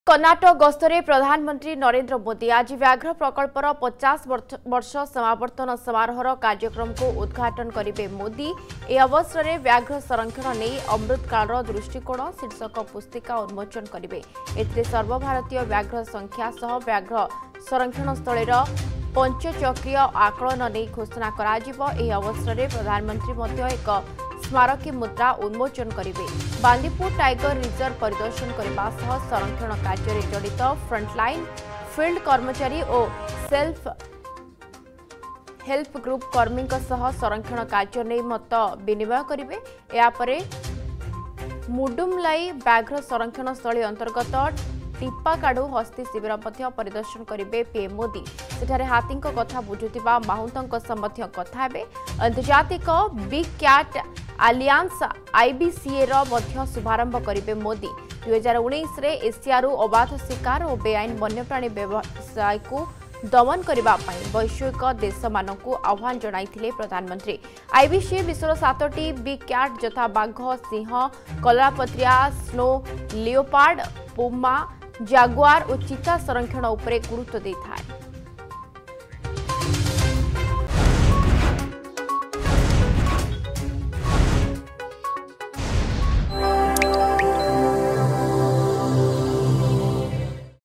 कर्नाटक गस्तरे प्रधानमंत्री नरेंद्र मोदी आज व्याघ्र प्रकल्पर 50 वर्ष समावर्तन समारोह कार्यक्रम को उद्घाटन करेंगे। मोदी ए अवसर में व्याघ्र संरक्षण नहीं अमृतकाल दृष्टिकोण शीर्षक पुस्तिका उन्मोचन करेंगे। एथिरे सर्वभारतीय व्याघ्र संख्या सह व्याघ्र संरक्षण स्थल पंचचक्रीय आकलन नहीं घोषणा कर अवसर में प्रधानमंत्री एक स्मारकी मुद्रा उन्मोचन करेंगे। बांदीपुर टाइगर रिजर्व परिदर्शन करने संरक्षण कार्य जड़ित फ्रंटलाइन फील्ड कर्मचारी और सेल्फ हेल्प ग्रुप कर्मी संरक्षण कार्य नहीं मत विनिमय करेंगे। यापर मुडुमलाई व्याघ्र संरक्षण स्थल अंतर्गत टीपाकाडू हस्ती शिविर परिदर्शन करेंगे। पीएम मोदी सेठारे हाथी कथा बुझुथिबा माहुंतों सह कथा हेबे। अंतर्जातिक बिग कैट आलियांस आईबीसीए शुभारंभ करेंगे। मोदी 2019 रे एशियारू अबाध शिकार और बेआईन वन्यप्राणी व्यवसाय को दमन करने वैश्विक देश मानू आह्वान जनाइथिले प्रधानमंत्री। आईबीसी विश्वर 7टी बिग कैट यथा बाघ, सिंह, कलरापत्रिया, स्नो लियोपार्ड, पुमा, जागुआर और चीता संरक्षण उपरे गुरुत्व देता है।